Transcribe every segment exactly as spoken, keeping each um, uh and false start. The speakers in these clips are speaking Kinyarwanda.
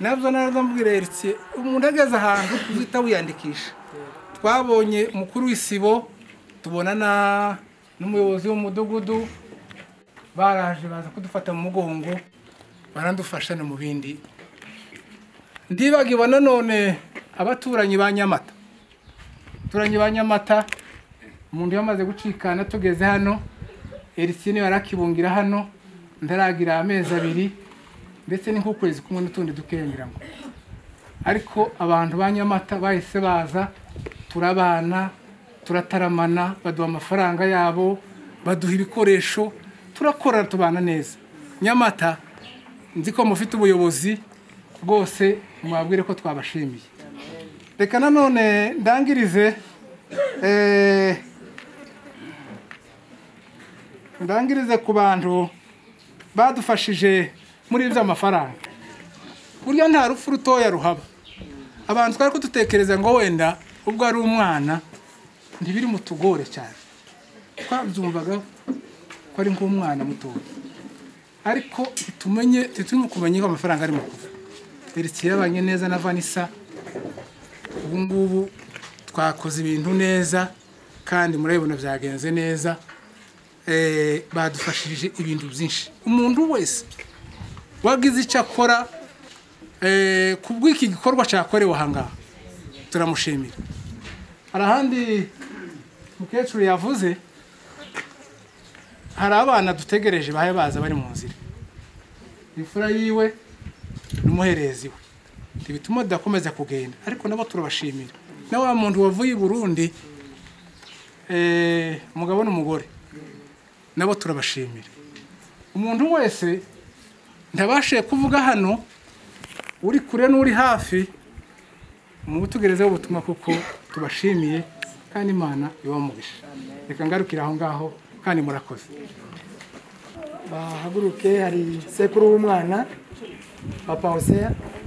nabyo narazambwira Heritier umuntu ageze ahantu uzita wiyandikisha twabonye umukuru w'isibo tubona na n'umuyobozi w'umudugudu baraje baza kudufata mu mugongo barandufasha no mu bindi ndibagibona none abaturanyi ba Nyamata turanyi ba Nyamata umuntu yamaze gucikana tugeze hano Heritier niwe arakibungira hano ndaragira amezi abiri ndetse n'inkukwezi kumwe n'utundi dukengeramo ariko abantu ba Nyamata bahise baza turabana turataramana baduha amafaranga yabo baduha ibikoresho turakora tubana neza Nyamata nzi ko mufite ubuyobozi bwose mwabwire ko twabashimiye reka nanone ndangirize eh ndangirize ku bantu badufashije muri by'amafaranga buryo nta rufu rutoya ruhaba abantu twari kudutekereza ngo wenda ubwo ari umwana ntibiri mutugore cyane twabyumvaga ko ari nk'umwana mutoya ariko tumenye tutume kumenya ko amafaranga ari makuva Heritier yabanye neza na Vanessa ubu ngubu twakoze ibintu neza kandi murabibona byagenze neza eh badufashije ibintu byinshi umuntu wese wagize icyo akora eh kubw'iki gikorwa cyakorewe hanga turamushimira arahandi mukecuru yavuze hari abana dutegereje bahe baza bari mu nzira imfura yiwe n'umuherezi we tibituma dakomeza kugenda ariko nabo turabashimira na wa muntu wavuye i Burundi eh umugabo n'umugore nabo turabashimira umuntu wese ntabashe kuvuga hano uri kure n'uri hafi mu butugerezeho ubutumwa kuko tubashimiye kandi Imana ibamugisha reka ngarukira aho ngaho kandi murakoze bahaguruke hari sekuru w'umwana papa Hosea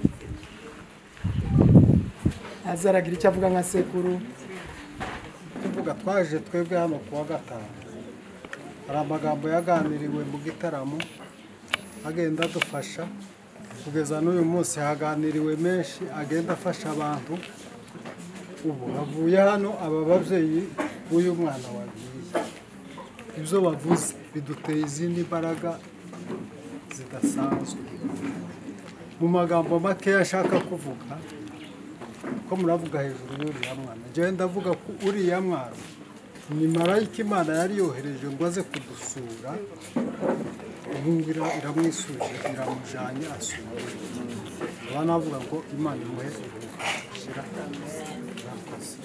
azaragira icyo avuga nka sekuru tuvuga twaje twebwe hano kuwa gatanu hari amagambo yaganiriwe mu gitaramo agenda dufasha kugeza n'uyu munsi haganiriwe menshi agenda afasha abantu ubu bavuye hano aba bavyeyi b'uyu mwana wagiye ibyo bavuze biduteye izindi mbaraga zidasanzwe mu magambo make yashaka kuvuga ko muravuga hejuru y'uriya mwana njyewe ndavuga ko uriya mwana ni marayika Imana yari yohereje ngo aze kudusura ubu iramwisuje iramujanye asura abana bavuga ngo Imana imuhe ubushira nakoze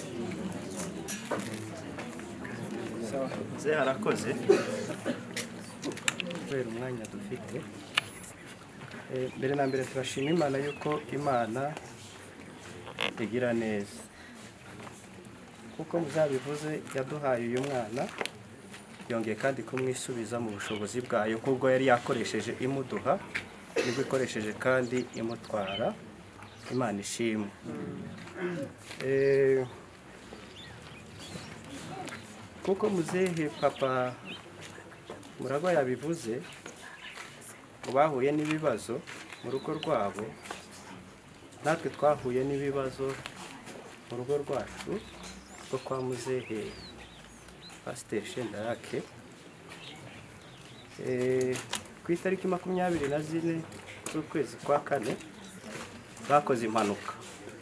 ze harakoze kubera umwanya dufite mbere na mbere turashima Imana yuko Imana igira neza kuko muzabivuze yaduhaye uyu mwana yongeye kandi kumwisubiza mu bushobozi bwayo kubwo yari yakoresheje imuduha nibwo ikoresheje kandi imutwara Imana ishimwe eh kuko muzehe papa Muragwa yabivuze bahuye n'ibibazo mu rugo rwabo natwe twahuye n'ibibazo mu rugo rwacu rwo kwa muzehe Pasteur Shendarake eh ku itariki makumyabiri na zine z'ukwezi kwa kane bakoze impanuka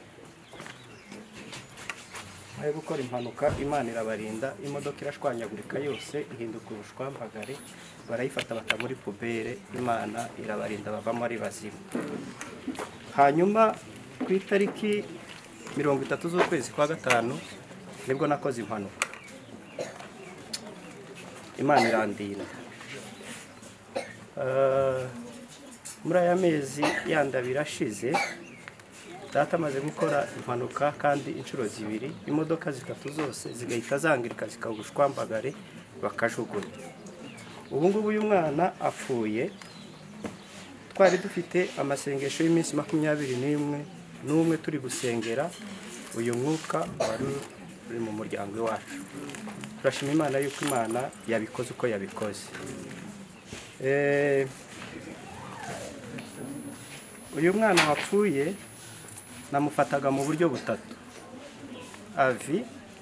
ayo gukora impanuka Imana irabarinda imodoka irashwanyagurika yose ihinduka ubushwambagare barayifata bata muri pubere Imana irabarinda bavamo ari bazima hanyuma ku itariki mirongo itatu z'ukwezi kwa gatanu nibwo nakoze impanuka Imana irandinda uh, muri aya mezi yanda birashize data amaze gukora impanuka kandi inshuro zibiri imodoka zitatu zose zigahita zangirika zikagushwambagare bakajugunya ubu ngubu uyu mwana apfuye twari dufite amasengesho y'iminsi makumyabiri n'imwe n'umwe turi gusengera uyu mwuka wari uri mu muryango wacu turashima Imana yuko Imana yabikoze uko yabikoze eh uyu mwana wapfuye namufataga mu buryo butatu. Avi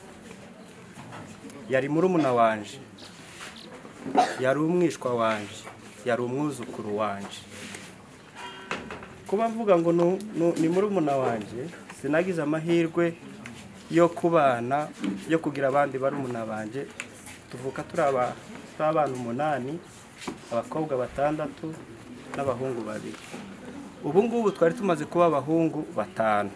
yari murumuna wanje, yari umwishwa wanje, yari umwuzukuru wanje. Kuba mvuga ngo ni murumuna wanje, sinagize amahirwe yo kubana, yo kugira abandi barumuna banje. Tuvuka turi abana umunani, abakobwa batandatu n'abahungu babiri. Ubu ngubu twari tumaze kuba abahungu batanu,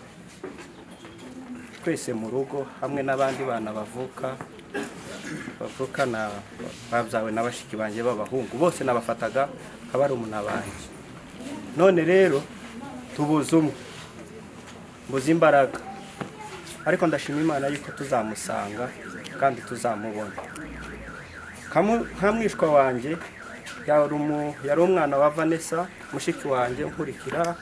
twese mu rugo hamwe n'abandi bana bavuka bavukana babyawe n'abashiki banje b'abahungu, bose nabafataga nk'abarumuna banje. None rero tubuze umwe, mbuze imbaraga, ariko ndashima Imana yuko tuzamusanga kandi tuzamubona. Nkamwishwa wanje yari umwana wa Vanessa, mushiki wanje nkurikira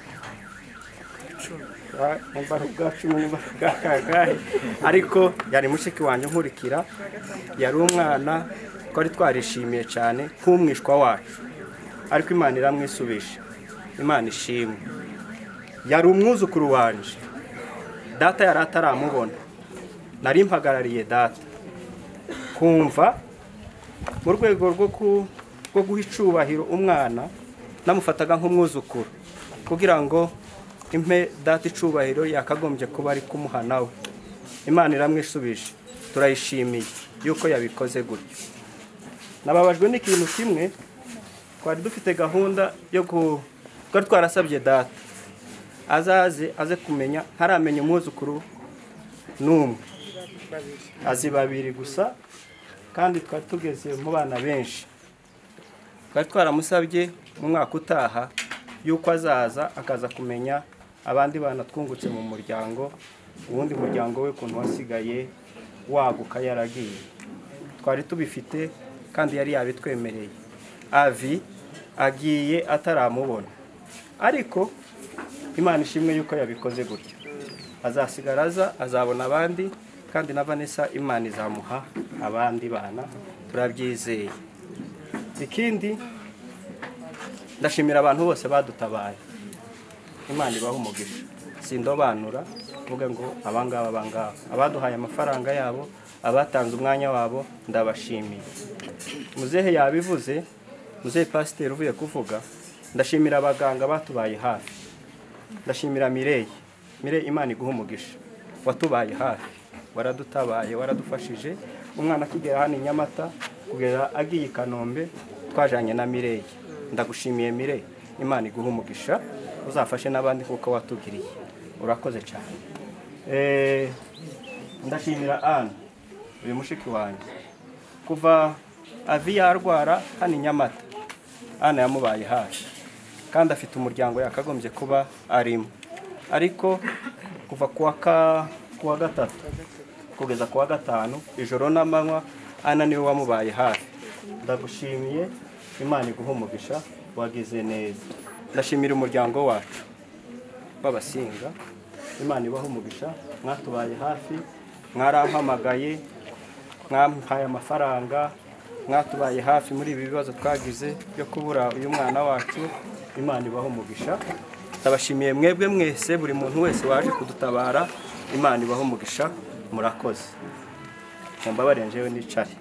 ariko yari mushiki wanje nkurikira, yari umwana twari twarishimiye cyane nk'umwishwa wacu, ariko Imana iramwisubisha. Imana ishimwe. Yari umwuzukuru wanje, data yari ataramubona, nari mpagarariye data kumva mu rwego rwo guha icubahiro umwana, namufataga nk'umwuzukuru kugira ngo impe data icubahiro yakagombye kuba ari kumuha nawe. Imana iramwisubije, turayishimiye yuko yabikoze gutyo. Nababajwe n'ikintu kimwe, twari dufite gahunda yo twari twarasabye data azaze aze kumenya, ntaramenya umwuzukuru n'umwe, azi babiri gusa, kandi twari tugeze mu bana benshi. Twari twaramusabye mu mwaka utaha yuko azaza akaza kumenya abandi bana twungutse mu muryango, ubundi muryango we kuntu wasigaye waguka yaragiye. Twari tubifite kandi yari yabitwemereye. Avi agiye ataramubona, ariko Imana ishimwe yuko yabikoze gutyo. Azasigara aza, azabona abandi, kandi na Vanessa Imana izamuha abandi bana, turabyizeye. Ikindi ndashimira abantu bose badutabaye. Imana ibaha umugisha, sindobanura vuga ngo abangaba abangaba, abaduhaye amafaranga yabo, abatanze umwanya wabo, ndabashimiye. Muzehe yabivuze, muzehe pasiteri uvuye kuvuga, ndashimira abaganga batubaye hafi. Ndashimira Mireye, Mireye Imana iguha umugisha, watubaye hafi, waradutabaye, waradufashije. Umwana akigera hano i Nyamata kugera agiye i Kanombe, twajanye na Mireye. Ndagushimiye Mireye, Imana iguha umugisha, uzafashe n'abandi kuko watugiriye. Urakoze cyane. Eh ndashimira Anne, uyu mushiki wanjye, kuva Avi yarwara hano i Nyamata, Anne yamubaye hafi, kandi afite umuryango yakagombye kuba arimo. Ariko kuva kuwa ka kuwa gatatu kugeza kuwa gatanu ijoro n'amanywa, Anne niwe wamubaye hafi. Ndagushimiye, Imana iguha umugisha, wagize neza. Ndashimira umuryango wacu babasinga, Imana ibaha umugisha, mwatubaye hafi, mwarampamagaye, mwampaye amafaranga, mwatubaye hafi muri ibi bibazo twagize byo kubura uyu mwana wacu. Imana ibaha umugisha. Ndabashimiye mwebwe mwese, buri muntu wese waje kudutabara. Imana ibaha umugisha, murakoze. Mumbabarire njewe nicare.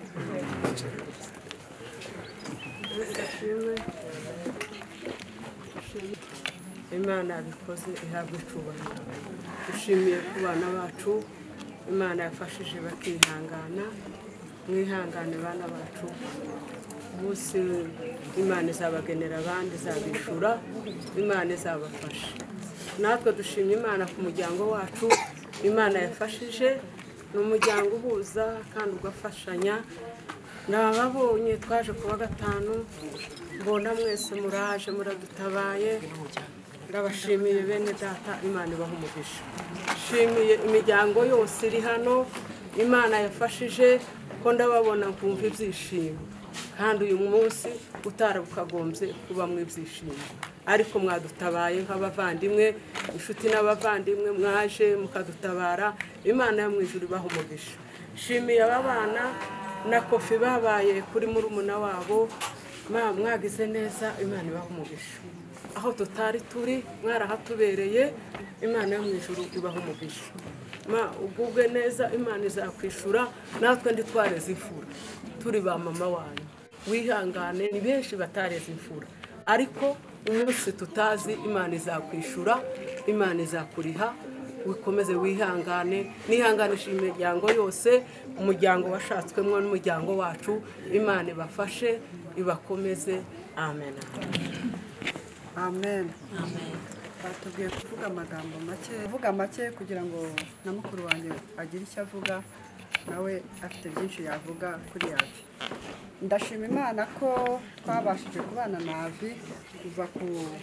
Imana yabikoze ihabwe icubahiro. Dushimiye ku bana bacu, Imana yafashije bakihangana. Mwihangane bana bacu, umunsi Imana izabagenera abandi, izabishura, Imana izabafasha. Natwe dushimye Imana ku muryango wacu, Imana yafashije, ni umuryango uhuza kandi ugafashanya. Nababonye twaje kuwa gatanu, mbona mwese muraje muradutabaye. Ndabashimiye bene data, Imana ibaha umugisha. Shimiye imiryango yose iri hano, Imana yafashije, ko ndababona nkumva ibyishimo, kandi uyu munsi utarabukagombye kuba mu ibyishimo, ariko mwadutabaye nk'abavandimwe, inshuti n'abavandimwe, mwaje mukadutabara. Imana yo mu ijuru ibaha umugisha. Shimiye aba bana na Kofi babaye kuri murumuna wabo, mwagize neza, Imana ibaha umugisha. aho tutari turi mwarahatubereye imana yo mu ijuru ibaho umugisha ma ugubwe neza imana izakwishura natwe ndi twareze imfura turi ba mama wanyu wihangane ni benshi batareze imfura ariko umunsi tutazi imana izakwishura imana izakuriha wikomeze wihangane nihanganisha imiryango yose umuryango washatswemo n'umuryango wacu imana ibafashe ibakomeze amen amen batubwiye kuvuga amagambo make kuvuga make kugira ngo na mukuru wanjye agire icyo avuga nawe afite byinshi yavuga kuri Avi. Ndashima Imana ko twabashije kubana na Avi kuva ku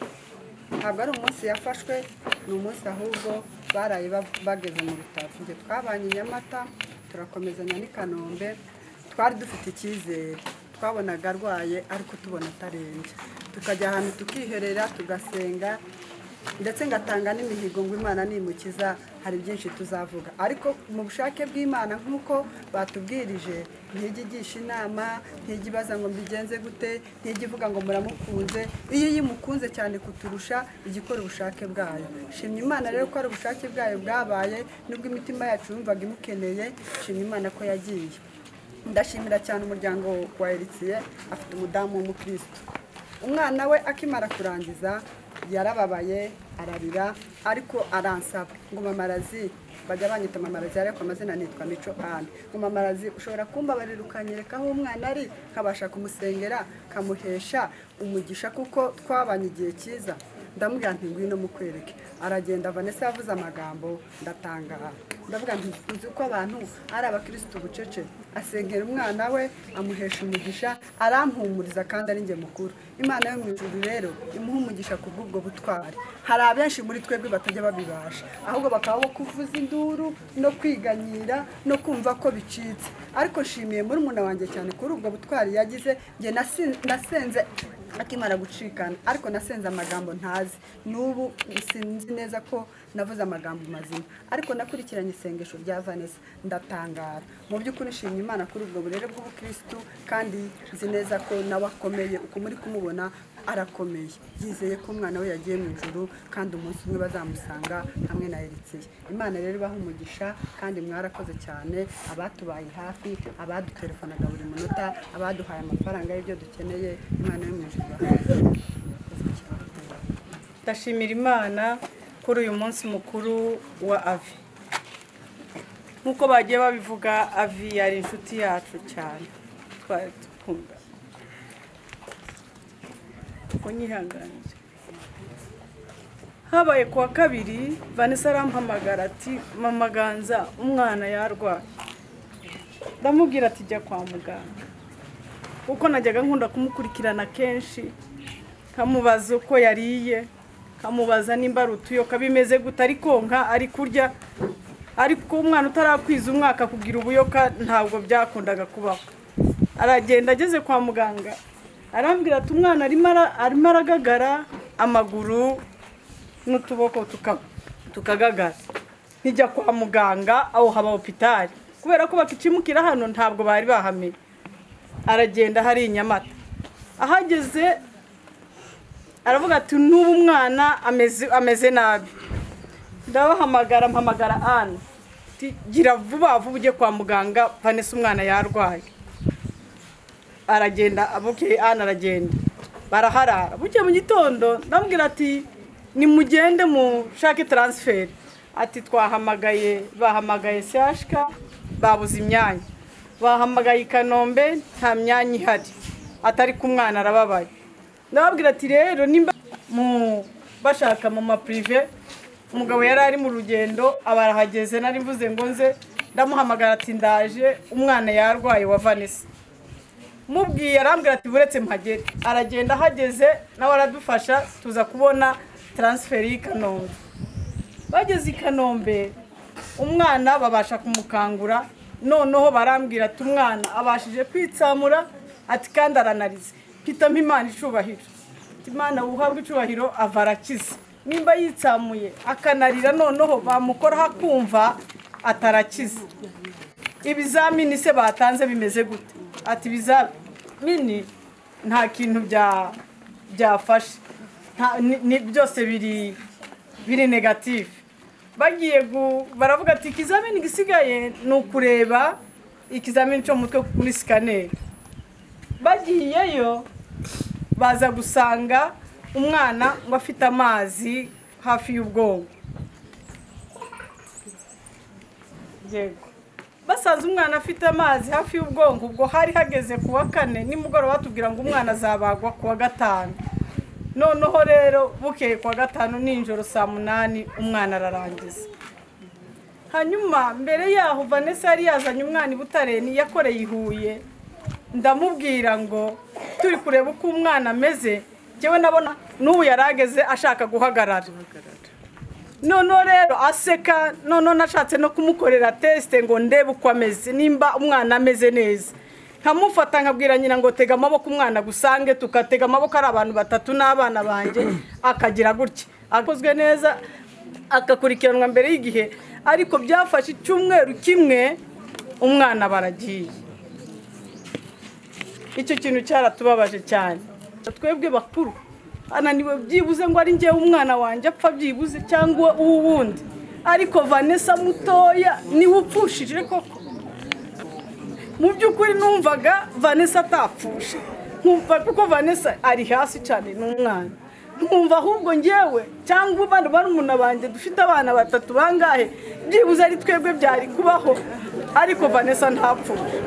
ntabwo ari umunsi yafashwe ni umunsi ahubwo baraye bageze mu bitaro njye twabanye i Nyamata turakomezanya n'i Kanombe twari dufite icyizere twabonaga arwaye ariko tubona atarembye tukajya ahantu tukiherera tugasenga ndetse ngatanga n'imihigo ngo Imana nimukiza hari byinshi tuzavuga ariko mu bushake bw'Imana nk'uko batubwirije ntigigisha inama ntigibaza ngo mbigenze gute ntigivuga ngo muramukunze iyo yimukunze cyane kuturusha igikora ubushake bwayo shimye Imana rero ko ari ubushake bwayo bwabaye nubwo imitima yacu yumvaga imukeneye shimye Imana ko yagiye ndashimira cyane umuryango wa Eritiye afite umudamu w'umukristo umwana we akimara kurangiza yarababaye ararira ariko aransaba ngo mamarazi bajya banyita mamarazi ariko amazina nitwa Mico Anne ngo mamarazi ushobora kumbabarira ukanyereka aho umwana ari kabasha kumusengera kamuhesha umugisha kuko twabanye igihe cyiza ndamubwira nti ngwino mukwereke aragenda Vanessa yavuze amagambo ndatangara ndavuga nti uzi ko abantu ari abakristo bucece asengera umwana we amuhesha umugisha arampumuriza kandi ari nge mukuru Imana yo mu ijuru rero imuha umugisha ku bw'ubwo butwari hari abenshi muri twebwe batajya babibasha ahubwo bakaba bo kuvuza induru no kwiganyira no kumva ko bicitse ariko shimiye muri muna wanjye cyane kuri ubwo butwari yagize nge nasenze akimara gucikana ariko nasenze amagambo ntazi n'ubu sinzi neza ko navuze amagambo mazima ariko nakurikiranye isengesho rya Vanessa ndatangara mu by'ukuri nshimye Imana kuri ubwo burere bw'ubukristo kandi nzi neza ko nawe akomeye uko muri kumubona arakomeye yizeye ko umwana we yagiye mu ijuru kandi umunsi umwe bazamusanga hamwe na Eritiye Imana rero ibaha umugisha kandi mwarakoze cyane abatubaye hafi abadutelefanaga buri munota abaduhaye amafaranga y'ibyo dukeneye Imana yo mu ijuru ndashimira Imana kuri uyu munsi mukuru wa Avi nkuko bagiye babivuga Avi yari inshuti yacu cyane twari dukunda kunyihanganira habaye kuwa kabiri Vanessa arampamagara ati mama Ganza umwana yarwaye ndamubwira ati jya kwa muganga kuko najyaga nkunda kumukurikirana kenshi kamubaza uko yariye kamubaza nimba rutuyo kabimeze gute ariko nka ari kurya ariko umwana utarakwiza umwaka kugira ubuyoka ntabwo byakundaga kubaho aragenda ageze kwa muganga arambwira ati umwana arimo aragagara amaguru n'utuboko tukagagara nkijya kwa muganga aho haba hopitali kubera ko bakicimukira hano ntabwo bari bahamenye aragenda hari i Nyamata ahageze aravuga ati n'ubu umwana ameze ameze nabi ndabahamagara mpamagara Anne ati gira vuba vuba ujye kwa muganga Vanessa umwana yarwaye aragenda abukeye Anne aragenda baraharara buke mu gitondo ndambwira ati ni mugende mu shake transfer ati twahamagaye bahamagaye C H K babuze imyanya bahamagaye Kanombe nta myanya ihari atari ku mwana arababaye ndababwira ati rero nimba mu bashaka mu ma privé umugabo yari ari mu rugendo abarahageze nari mvuze ngo nze ndamuhamagara ati ndaje umwana yarwaye wa Vanessa mubwiye arambwira ati buretse mpagere aragenda hageze nawe aradufasha tuza kubona transfer i Kanombe bageze i Kanombe umwana babasha kumukangura noneho barambwira ati umwana abashije kwitsamura ati kandi aranarize hitamo Imana icubahiro Imana uhabwe icubahiro avarakize nimba yitsamuye akanarira noneho bamukora hakumva atarakize ibizamini se batanze bimeze gute ati bizamini nta kintu bya byafashe nta- ni- ni- byose biri biri negative. Bagiye gu- baravuga ati ikizamini gisigaye ni ukureba ikizamini cyo mu mutwe muri sikaneri. Bagiyeyo baza gusanga umwana ngo afite amazi hafi y'ubwonko. Yego. Basanze umwana afite amazi hafi y'ubwonko, ubwo hari hageze ku wa kane nimugoroba batubwira ngo umwana azabagwa ku wa gatanu. Noneho rero bukeye ku wa gatanu ninjoro saa munani umwana ararangiza. Hanyuma mbere yaho Vanessa yari yazanye umwana i Butare ni yakoreye ihuye. Ndamubwira ngo turi kureba uko umwana ameze, jewe nabona n'ubu yarageze ashaka guhagarara. Noneho rero aseka, noneho nashatse no kumukorera teste ngo ndebe uko ameze, nimba umwana ameze neza. Nkamufata nkabwira nyina ngo tega amaboko umwana gusange, tukatega amaboko ari abantu batatu n'abana banje, akagira gutya. Akozwe neza akakurikiranwa mbere y'igihe, ariko byafashe icyumweru kimwe umwana baragiye. Icyo kintu cyaratubabaje cyane. Twebwe bakuru ananiwe byibuze ngo ari ngiye umwana wanje apfa byibuze cyangwa uwundi, ariko Vanessa mutoya ni upfushije koko. Mu by'ukuri numvaga Vanessa atapfushe, nkumva kuko Vanessa ari hasi cyane n'umwana, nkumva ahubwo ngewe cyangwa abandi barumuna banje dufite abana batatu bangahe byibuze ari twebwe byari kubaho, ariko Vanessa ntapfushe.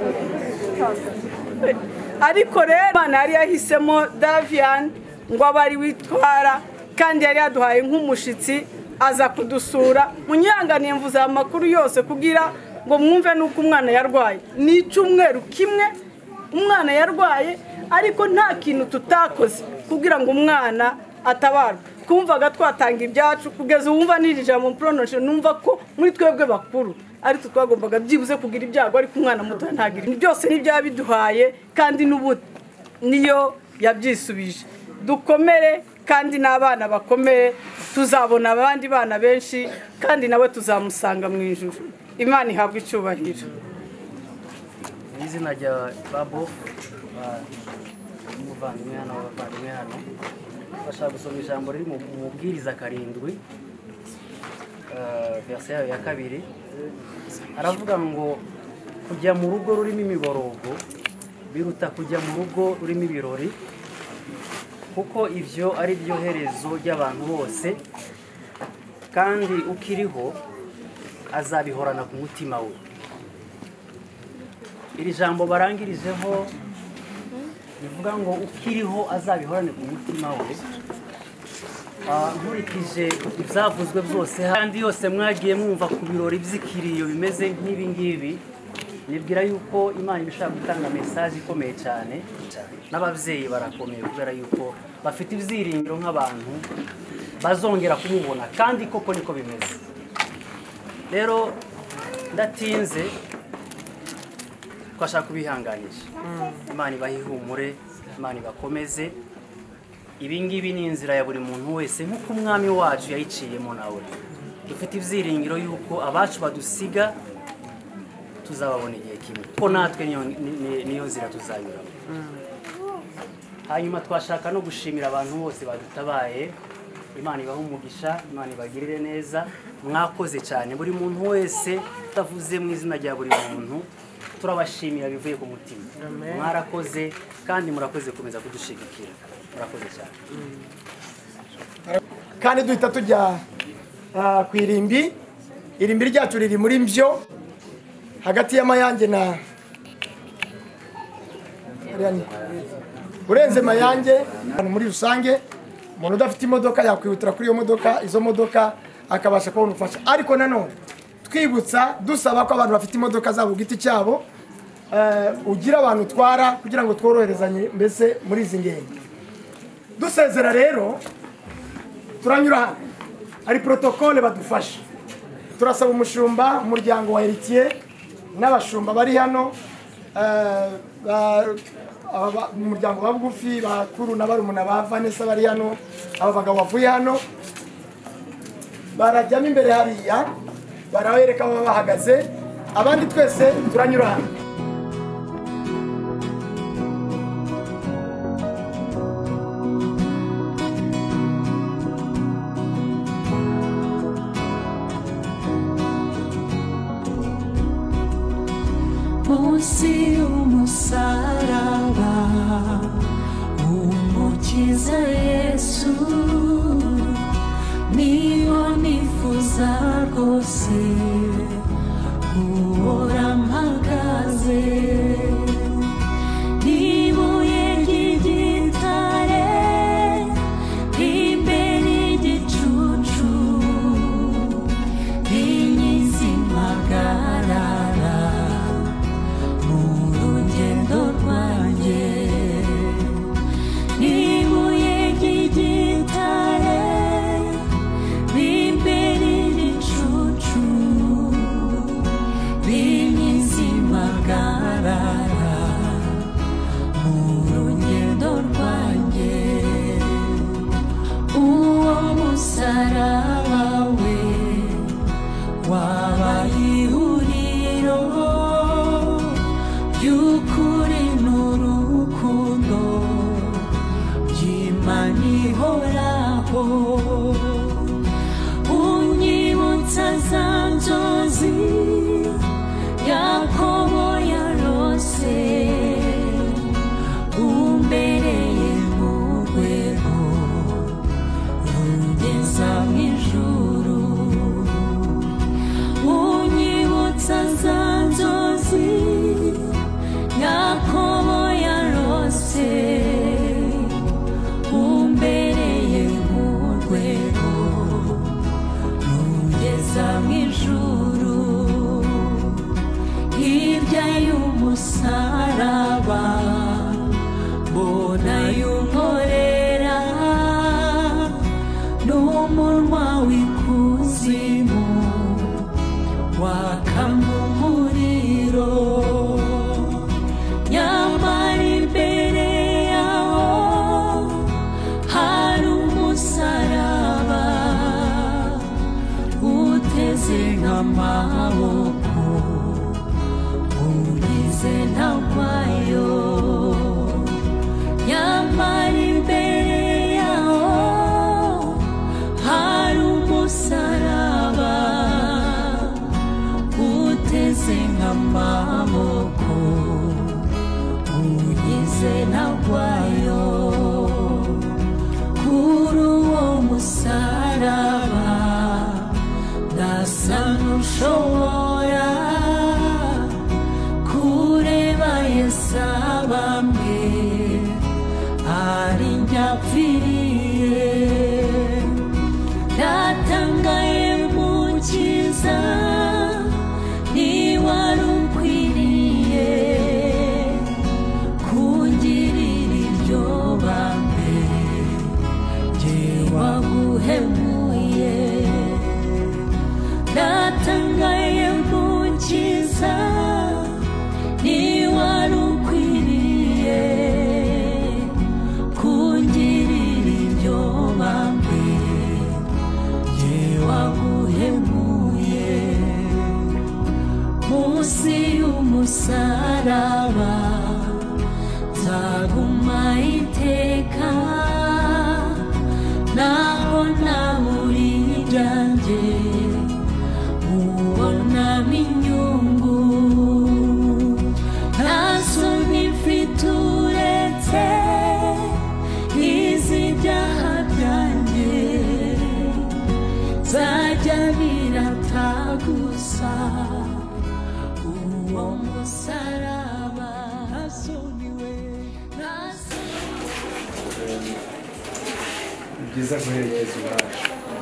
Ariko rero Imana yari yahisemo Davian ngo abari witwara, kandi yari yaduhaye nk'umushitsi aza kudusura. Munyanganiye mvuze amakuru yose kugira ngo mwumve nuko umwana yarwaye. Ni icyumweru kimwe umwana yarwaye, ariko nta kintu tutakoze kugira ngo umwana atabarwa. Kumvaga twatanga ibyacu kugeza wumva nirija mu pronotion, numva ko muri twebwe bakuru ari twagombaga byibuze kugira ibyago, ariko umwana muto ntagira. Byose nibya biduhaye, kandi n'ubu niyo yabyisubije. Dukomere kandi n'abana bakomere, tuzabona abandi bana benshi kandi nawe tuzamusanga mu ijuru. Imana ihabwe icyubahiro. Izina rya Babo umuvandimwe hano w'abavandimwe hano, bashaka gusoma ijambo riri mu mubwiriza karindwi verse yayo ya kabiri. Aravuga ngo kujya mu rugo rurimo imiborogo biruta kujya mu rugo rurimo ibirori, kuko ibyo ari byo herezo ry'abantu bose, kandi ukiriho azabihorana ku mutima we. Iri jambo barangirijeho bivuga ngo ukiriho azabihorane ku mutima we. Nkurikije ibyavuzwe byose kandi yose mwagiye mwumva ku birori by'ikiriyo bimeze nk'ibi ngibi, nibwira yuko Imana ibishaka gutanga message ikomeye cyane. N'ababyeyi barakomeye kubera yuko bafite ibyiringiro nk'abantu bazongera kumubona, kandi koko niko bimeze. Rero ndatinze twashaka kubihanganisha. Imana ibahihumure, Imana ibakomeze. Ibi ngibi ni inzira ya buri muntu wese nk'uko umwami wacu yayiciyemo nawe. Dufite ibyiringiro yuko abacu badusiga tuzababona igihe kimwe, ko natwe niyo nzira tuzanyura. Hanyuma twashaka no gushimira abantu bose badutabaye. Imana ibahe umugisha, Imana ibagirire neza. Mwakoze cyane buri muntu wese, utavuze mu izina rya buri muntu, turabashimira bivuye ku mutima. Mwarakoze kandi murakoze kumeza kudushigikira. Murakoze cyane. Kandi duhita tujya ku irimbi. Irimbi ryacu riri muri Mbyo, hagati y'Amayange na urenze Mayange. Muri rusange umuntu udafite imodoka yakwihutira kuri iyo modoka, izo modoka akabasha kubona ubufasha. Ariko nanone twibutsa dusaba ko abantu bafite imodoka zabo giti cyabo ugira abantu utwara kugira ngo tworoherezanye mbese muri izi ngendo. Dusezera rero turanyura hano, hari protokole badufasha. Turasaba umushumba, umuryango wa Heritier n'abashumba bari hano, umuryango wa bugufi, bakuru na barumuna ba Vanessa bari hano, aba bagabo bavuye hano barajyamo imbere hariya, barabereka baba bahagaze. Abandi twese turanyura hano. munsi y'umusaraba umukiza Yesu niho nifuza rwose guhora mpagaze n'ibuye ry'igitare imbere y'igicucu inyizi impagarara mu rugendo rwanjye n'ibuye ry'igitare imbere y'igicucu inyizi impagarara mu rugendo rwanjye uwo musaraba we wabaye ihuriro ry'ukuri n'urukundo by'Imana ihoraho unyibutsa za nzozi Yakobo yarose umbereye mu rwego rugeza mu ijuru unyibutsa za nzozi Yakobo yarose umbereye mu rwego rugeza mu ijuru hirya y'umusaraba mbona y'umporera n'umunwa w'ikuzimu wakamo umuriro nyamara imbere yawo hari umusaraba uteze nk'amaboko ugize ntagwayo nyamara imbere yawo hari umusaraba uteze nk'amaboko ugize ntagwayo kuri uwo musaraba ndasa n'ushobora kureba Yesu abambwe ari nyapfiriye ndatangaye mukiza niwari ukwiriye kungirira iryo bambe jye waguhemuye ndatangaye mukiza niwari ukwiriye kungirira iryo bambe jye waguhemuye munsi y'umusaraba nzaguma iteka naho naburi ibyanjye ubonamo inyungu nta soni mfite uretse iz'ibyaha byanjye zajya birata gusa uwo musaraba nta soni we nta soni ni byiza guherekeza iwacu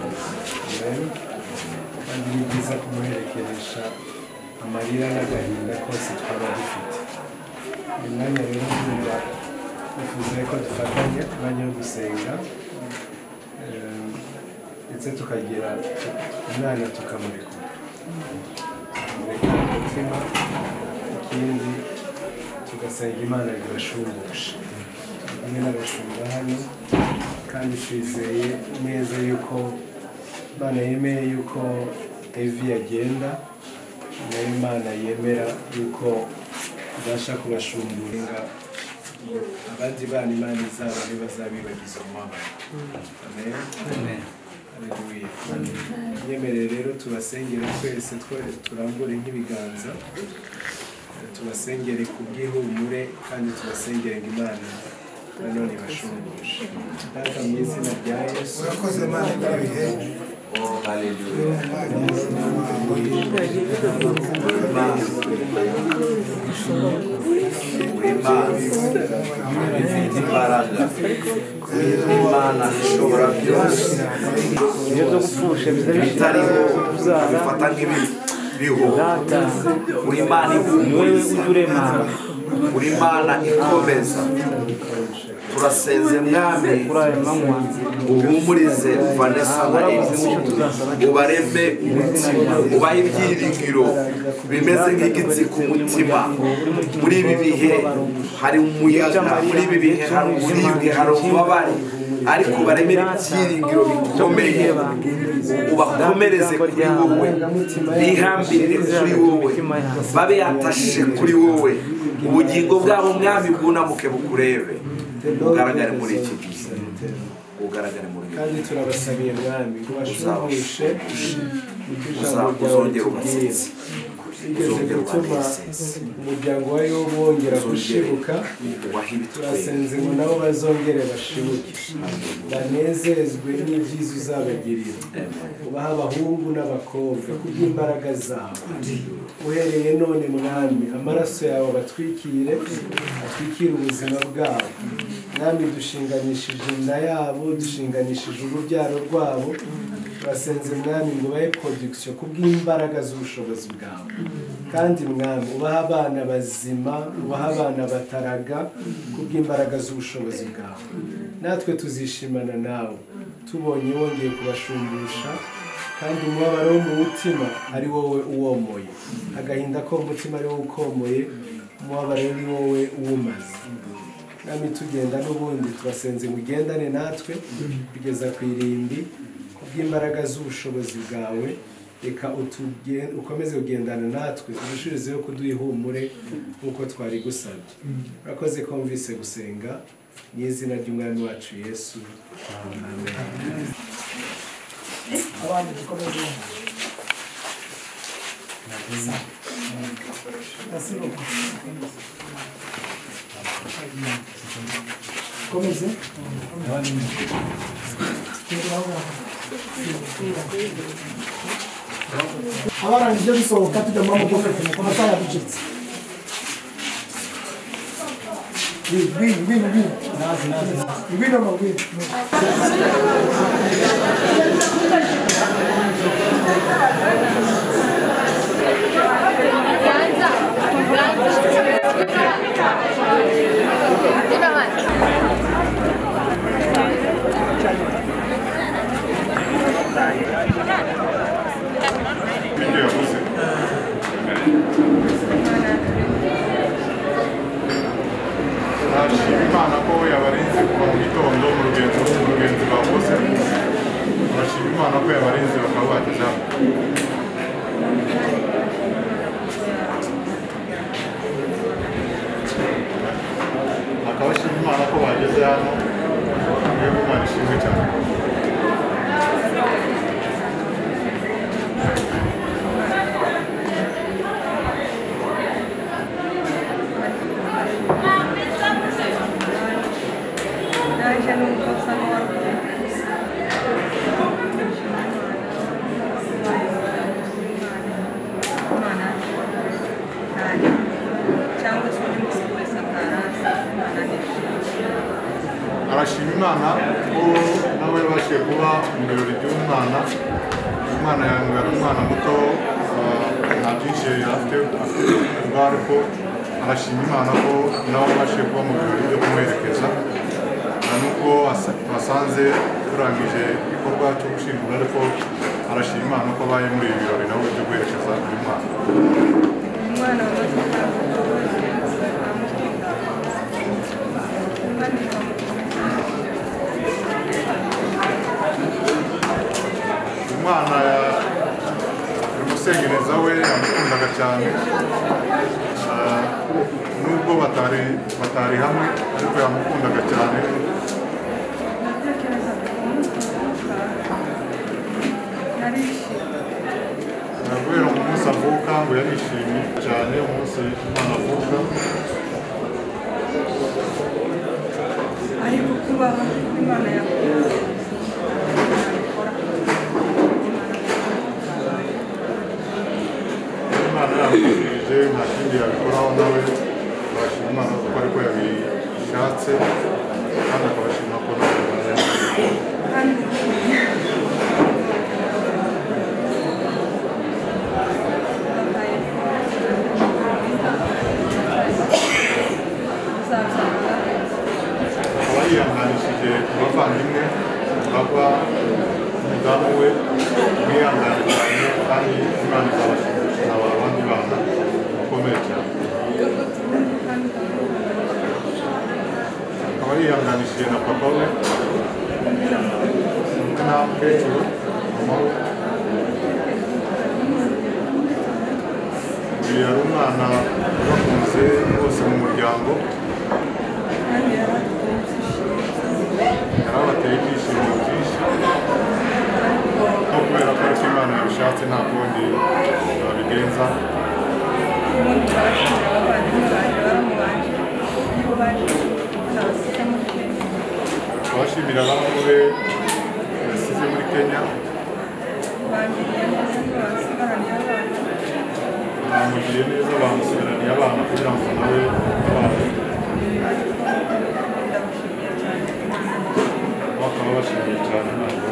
kandi ni byiza kumuherekeresha amarira n'agahinda kose twaba dufite uyu mwanya rero kumva bifuza ko dufatanya umwanya wo gusenga ndetse tukagira umwana tukamurekura tukamurekura umutima ikindi tugasenga Imana ibashumbushe hamwe n'abashumba hano kandi twizeye neza yuko Imana yemeye yuko Evi agenda nayo Imana yemera yuko ibasha kubashumburinga abandi bana Imana izaba ntibazabibagiza umubabaro. Amen. Amen. Haleluya. Yemerere rero tubasengera twese turambure nk'ibiganza tubasengere ku bw'ihumure kandi tubasengere ngo Imana nanone ibashumbushe. Data mu izina rya Yesu urakoze Imana ibihe. Oh, hallelujah. Ifite imbaraga, Imana ishobora byose, bitariho bifata nk'ibiriho, uri Imana ihumuriza, uri Imana ikomeza. Turasenze Mwami uhumurize Vanessa na Elise, ubareme umutima, ubahe ibyiringiro bimeze nk'igitsi ku mutima. Muri ibi bihe hari umuyaga, muri ibi bihe hari uburibwe, hari ububabare, ariko baremere ibyiringiro bikomeye, ubakomereze kuri wowe, bihambirire kuri wowe, babe yatashe kuri wowe, ubugingo bwabo Mwami bwunamuke bukurebe, ugaragare muri iki gihe, ugaragare muri iki gihe. Kandi turabasabiye Mwami ngo bashumbushe uzongera ubasetse, igeze gutuma umuryango wa Yobu wongera gushibuka. Turasenze ngo nabo bazongere bashibuke, banezezwe n'ibyiza uzabagirira, ubaha abahungu n'abakobwa kubw'imbaraga zawe. Uhereye none Mwami, amaraso yawe abatwikire, atwikire ubuzima bwabo. Mwami, dushinganishije inda yabo, dushinganishije urubyaro rwabo. Turasenze Mwami ngo bahe production kubw'imbaraga z'ubushobozi bwawe. Kandi Mwami, ubaha abana bazima, ubaha abana bataraga kubw'imbaraga z'ubushobozi bwawe. Natwe tuzishimana nawe tubonye wongeye kubashumbusha, kandi umubabaro wo mu mutima ari wowe uwomoye, agahinda ko mu mutima ari wowe ukomoye, umubabaro ari wowe uwumaze. Mwami, tugenda n'ubundi turasenze mugendane natwe kugeza ku irimbi kubw'imbaraga z'ubushobozi bwawe. Reka ukomeze kugendana natwe, urushirizeho kuduha ihumure nk'uko twari gusabye. Urakoze ko wumvise gusenga mu izina ry'Umwami wacu Yesu, amen. Abandi dukomeze. Komeze. Abarangije bisohoka tujya mu mamodoka ku masaha yaducitse. Win, win, win. Nazi, nazi. Win ama win. Nashima Imana ko yabarinze kuva mu gitondo mu rugendo urugenzi bakoze. Nashima Imana ko yabarinze bakaba bageze hano. Akabashima Imana ko bageze hano, mwebwe Imana ishimwe cyane. Arashima Imana ko nawe yabashije kuba mu birori by'umwana. Umwana yangu yari umwana muto, nta byinshi afite ubwo, ariko arashima Imana ko nawe yabashije kuba mu birori byo kumuherekeza. Nuko basanze turangije igikorwa cyo gushyingura, ariko arashima Imana ko abaye muri ibi birori nawe byo guherekeza uyu mwana. Umwana umwana umusengereza we yamukundaga cyane, nubwo batari batari hamwe ariko yamukundaga cyane. Guhera mu munsi avuka ngo yarishimye cyane umunsi umwana avuka ariko kuba Imana yakora Imana yamufashije nta kindi yabikoraho nawe abashima Imana kuko ariko yabishatse kandi akabashima ko nawe yihanganishije abavandimwe bava umudamu we mwihangane cyane kandi Imana izabashimisha abandi bana bakomeye cyane akaba yihanganishije na papa we na mukecuru mama we uyu yari umwana bakunze bose mu muryango yarabateye ibyishimo byinshi no kubera ko ariko Imana yabishatse nta kundi babigenza abashimira abana be yasize muri Kenya bamugiriye neza bamusigaraniye abana kugira ngo nawe abana bakaba bashimiye cyane ntabwo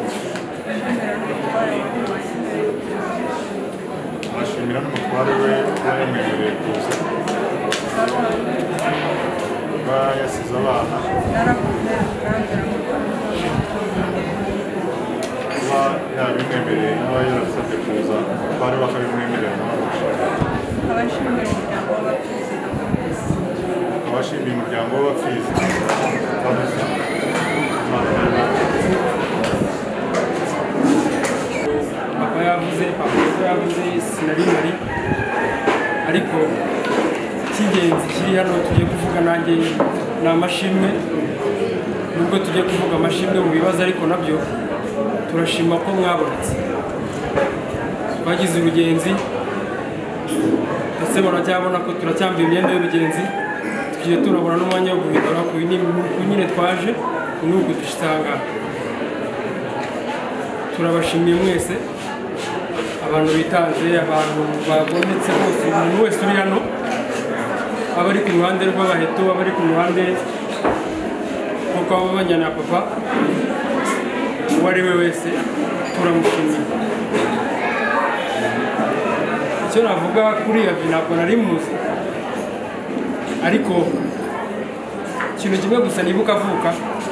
bashimira n'umutware we kuba yamwemereye kuza kuba yasize abana kuba yabimwemereye n'aba yarasabye kuza bari bakabimwemerera abashimiye umuryango w'abapfizi papa yavuze papa yavuze sinari mari ariko icy'ingenzi kiri hano tugiye kuvuga nanjye ni amashimwe nubwo tugiye kuvuga amashimwe mu bibazo ariko nabyo turashima ko mwabonetse twagize urugenzi ndetse baracyabona ko turacyambaye imyenda y'urugenzi tugiye turabona n'umwanya wo guhindura ku nyine twaje n'ubwo dushitanga turabashimiye mwese abantu bitanze abantu babonetse bose umuntu wese uri hano abari ku ruhande rw'abaheto abari ku ruhande kuko ababanya na papa uwo ari we wese turamushimiye icyo navuga kuri Yavi ntabwo nari muzi ariko ikintu kimwe gusa nibuka avuka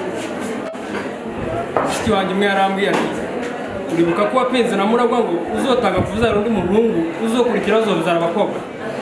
mushiki wanjye umwe yarambwiye ati uribuka ko wapenze na muragwa ngo uzotanga kuzara undi muhungu uzokurikira azobyara abakobwa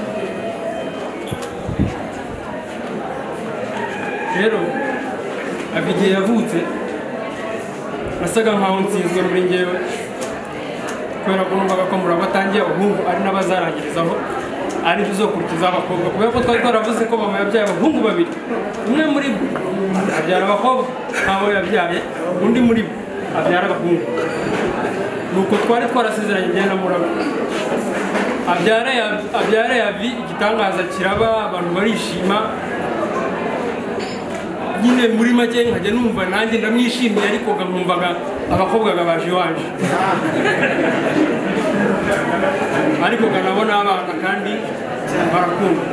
rero Yavi igihe yavutse nasaga nkaho nsinzwe muri njyewe kubera ko numvaga ko muragwa atangiye abahungu ari n'abazarangirizaho ari tuzokurikiza abakobwa kubera ko twari twaravuze ko mama yabyaye abahungu babiri umwe muri bo abyara abakobwa ntawe yabyaye undi muri bo abyara abahungu nuko twari twarasezeranye igihe na muragwa abyara Yavi igitangaza kiraba abantu barishima nyine muri make nkajya numva nanjye ndamwishimiye ariko nkumvaga abakobwa baje iwanje ariko nabona abana kandi barakunda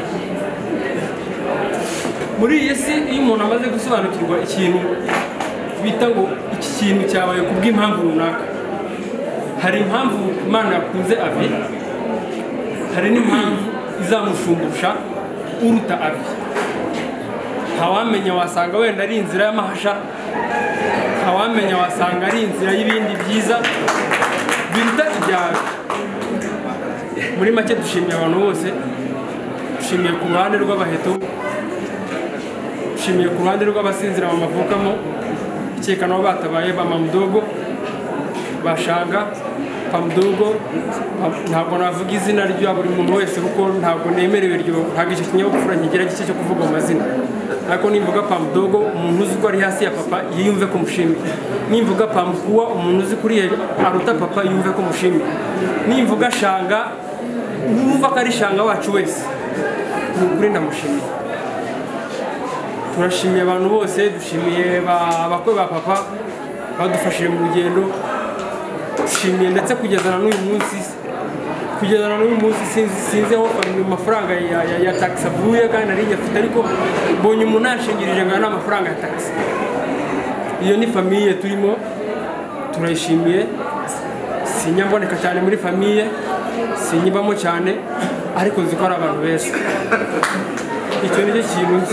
muri iyi si iyo umuntu amaze gusobanukirwa ikintu bita ngo iki kintu cyabaye ku bw'impamvu runaka hari impamvu Imana yakunze Yavi hari n'impamvu izamushumbusha uruta Yavi ntawamenya wasanga wenda ari inzira y'amahasha ntawamenya wasanga ari inzira y'ibindi byiza biruta ibyawe muri make dushimiye abantu bose dushimiye ku ruhande rw'abaheto dushimiye ku ruhande rw'abasinzira bamavukamo ikeka nabo batabaye ba Mamudogo bashanga Pamudogo ntabwo navuga izina rya buri muntu wese kuko ntabwo nemerewe ryo ntabwo icyo kinyabupfura nkigira gice cyo kuvuga mu mazina ariko nimvuga Pamudogo umuntu uzi ko ari hasi ya papa yiyumve ko mushimira nimvuga Pamukuwa umuntu uzi kuri aruta papa yumve ko mushimira nimvuga Shanga wumva ko ari shanga wacu wese ni ukuri ndamushimiye. Turashimiye abantu bose, dushimiye abakwe ba papa badufashije mu rugendo, dushimiye ndetse kugezana n'uyu munsi kugezana n'uyu munsi sinzi sinzi aho amafaranga ya ya, ya tax avuye kandi nari nyafite, ariko mbonye umuntu ashingirije ngo na amafaranga ya tax. Iyo ni famille turimo, turayishimiye. Sinyamboneka cyane muri famille, sinyibamo cyane, ariko nzi ko ari abantu beza. Icyo ni cyo kintu nzi.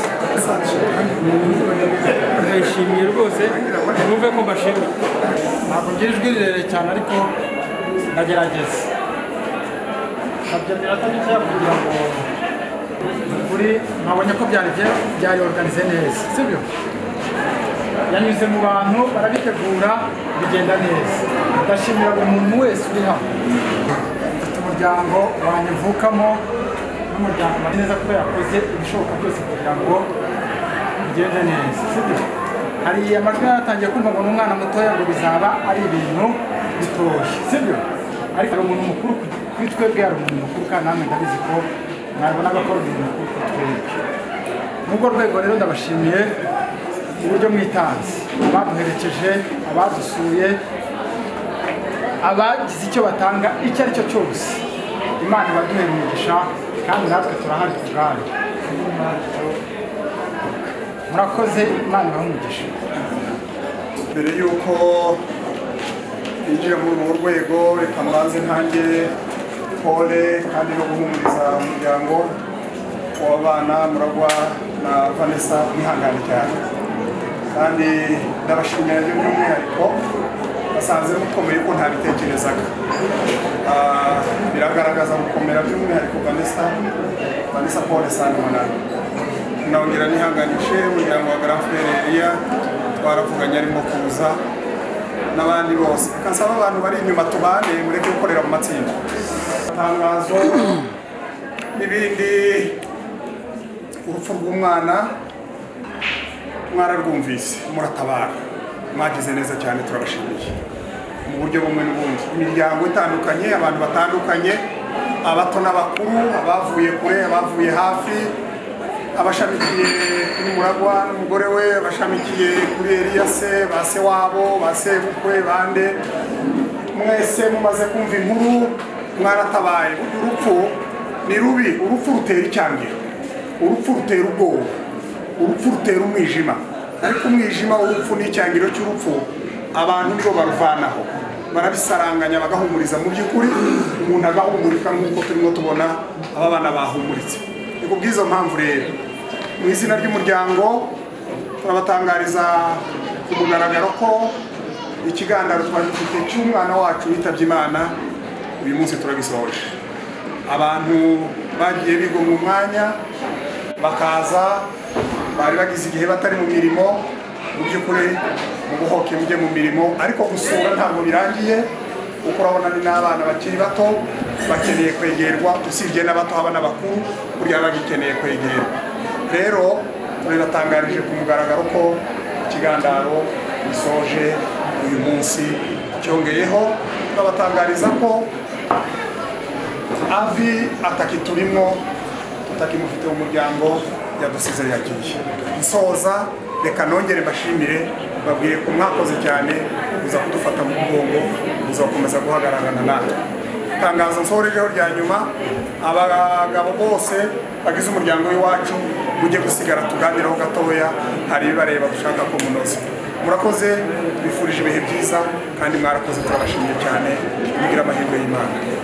Ndayishimiye rwose, numve ko mbashimiye. Ntabwo ngira ijwi rirerire cyane, ariko ndagerageza. Nabyo atari kugira ngo kuri nabonye ko byari byari organize neza, sibyo? Yanyuze mu bantu barabitegura bigenda neza. Ndashimira buri muntu wese uri hano. Mfite umuryango wanjye mvukamo n'umuryango mari neza ko yakoze ibishoboka byose kugira ngo bigende neza, sibyo? Hari amajwi yatangiye kumva ngo n'umwana mutoya ngo bizaba ari ibintu bitoshye, sibyo? Ariko ari umuntu mukuru kuri twebwe, ari umuntu mukuru kandi namwe ndabizi ko nabonaga ko ari umuntu mukuru kuri twebwe. N'ubwo rwego rero ndabashimiye uburyo mwitanze, abaduherekeje, abadusuye, abagize icyo batanga icyo ari cyo cyose. Imana ibaduhe umugisha kandi natwe turahari ku bwanyu. Murakoze, Imana ibahe umugisha. Mbere y'uko binjira muri urwo rwego, reka mbanze ntange pole kandi no guhumuriza umuryango w'abana Muragwa na Vanessa, mwihangane cyane. Kandi ndabashimira byo by'umwihariko, basanze mukomeye ko ntabitekerezaga. Biragaragaza gukomera by'umwihariko Vanessa Vanessa Paul Sanimana. Nongera nihanganishe umuryango wa Grand Frère Elia, twaravuganye arimo kuza n'abandi bose. Kansaba abantu bari inyuma tubane mureke gukorera mu matsinda. Tangazo n'ibindi, urupfu rw'umwana mwararwumvise, muratabara, mwagize neza cyane, turabashimiye mu buryo bumwe n'ubundi. Imiryango itandukanye, abantu batandukanye, abato n'abakuru, abavuye kure, abavuye hafi, abashamikiye kuri Muragwa n'umugore we, abashamikiye kuri Elia se, ba se wabo, ba se bukwe, bande, mwese mumaze kumva inkuru, mwaratabaye. Urupfu ni rubi, urupfu rutera icyangiro, urupfu rutera ubwoba, urupfu rutera umwijima, ariko umwijima urupfu n'icyangiro cy'urupfu abantu nibo baruvanaho, barabisaranganya bagahumuriza. Mu by'ukuri umuntu agahumurika nk'uko turimo tubona aba bana bahumuritse. Ni ku bw'izo mpamvu rero, mu izina ry'umuryango turabatangariza ku mugaragaro ko ikigandaro twari dufite cy'umwana wacu witabye Imana uyu munsi turagisohoje. Abantu bagiye bigo mu mwanya bakaza, bari bagize igihe batari mu mirimo, mu by'ukuri mu buhoke mujye mu mirimo, ariko gusura ntabwo birangiye kuko urabona ni n'abana bakiri bato bakeneye kwegerwa, usibye n'abato haba n'abakuru burya bagikeneye kwegerwa. Rero turabatangarije ku mugaragaro ko ikigandaro gisoje uyu munsi. Cyongeyeho turabatangariza ko avi atakiturimo, tutakimufite mu muryango, yadusize yagiye. Nsoza reka nongere mbashimire, babwiye ko mwakoze cyane kuza kudufata mu mugongo, kuza gukomeza guhagararana natwe. Tangazo nsorejeho rya nyuma, abagabo bose bagize umuryango w'iwacu mujye gusigara tuganiraho gatoya, hari ibibareba dushaka ko munoze. Murakoze, bifurije ibihe byiza kandi mwarakoze, turabashimiye cyane, mugira amahirwe y'Imana.